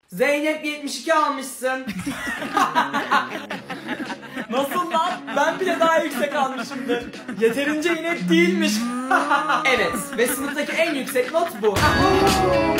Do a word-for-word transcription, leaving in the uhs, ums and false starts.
Zeynep yetmiş iki almışsın. Nasıl lan? Ben bile daha yüksek almışımdır. Yeterince inek değilmiş. Evet ve sınıftaki en yüksek not bu.